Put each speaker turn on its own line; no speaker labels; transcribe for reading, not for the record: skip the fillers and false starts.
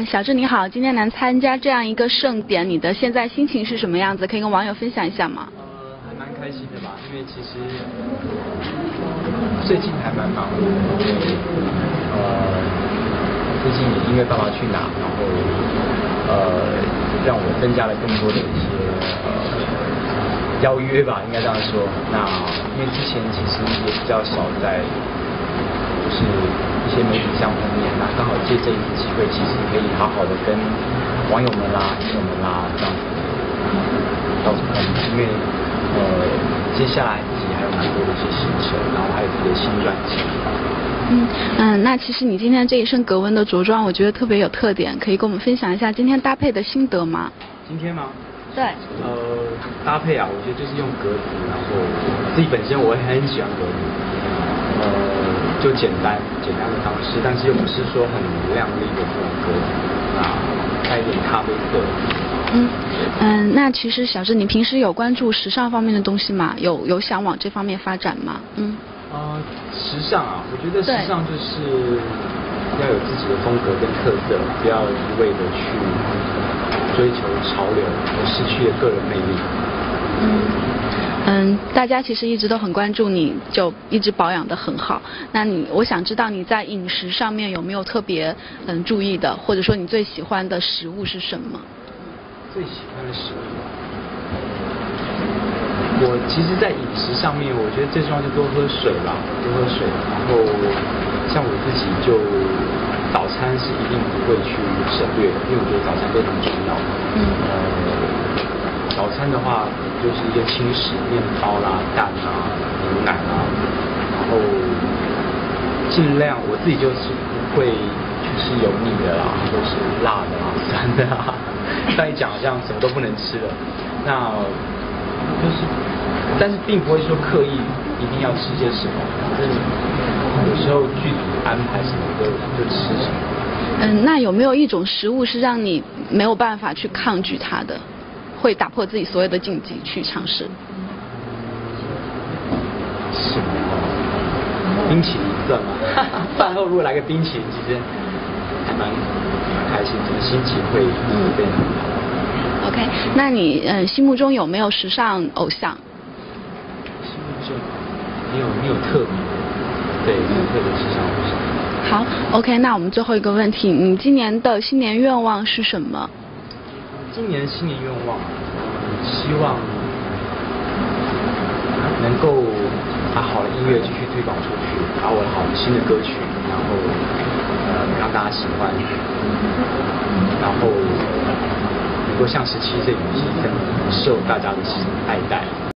小智你好，今天能参加这样一个盛典，你的现在心情是什么样子？可以跟网友分享一下吗？
还蛮开心的吧，因为其实最近还蛮忙碌的，因为最近音乐爸爸去哪，然后让我增加了更多的一些邀约吧，应该这样说。那因为之前其实也比较少在就是一些媒体上碰面，那刚好借这一次机会，其实可以好好的跟网友们啦、朋友们啦这样子到处碰面，因为接下来自己还有蛮多的一些行程，然后还有自己的新专辑。
那其实你今天这一身格纹的着装，我觉得特别有特点，可以跟我们分享一下今天搭配的心得吗？
今天吗？
对。
搭配啊，我觉得就是用格子，然后自己本身我也很喜欢格子，就简单的方式，但是又不是说很亮丽的这种格子，那带一点咖啡色。
那其实小智，你平时有关注时尚方面的东西吗？有想往这方面发展吗？
时尚啊，我觉得时尚就是要有自己的风格跟特色，不要一味的去追求潮流，而失去了个人魅力。
大家其实一直都很关注你，就一直保养得很好。那我想知道你在饮食上面有没有特别注意的，或者说你最喜欢的食物是什么？
最喜欢的食物，我其实，在饮食上面，我觉得最重要就多喝水吧，多喝水。然后，像我自己就早餐是一定不会去省略的，因为我觉得早餐非常重要。早餐的话，就是一些轻食，面包啦、蛋啊、牛奶啊，然后尽量我自己就是不会去吃油腻的啦，或是辣的啦、酸的啦。这样一讲好像什么都不能吃了，那就是，但是并不会说刻意一定要吃些什么，就是有时候剧组安排什么就吃什么。
那有没有一种食物是让你没有办法去抗拒它的？会打破自己所有的禁忌去尝试。
是吗？冰淇淋算吗？饭后如果来个冰淇淋，其实还蛮开心，整个心情会变得很好。
OK， 那你心目中有没有时尚偶像？
心目中没有特别，对，没有特别时尚偶像。
好 ，OK， 那我们最后一个问题，你今年的新年愿望是什么？
今年新年愿望，希望能够把好的音乐继续推广出去，把我的好的新的歌曲，然后让大家喜欢，然后能够像17岁女生一样受大家的爱戴。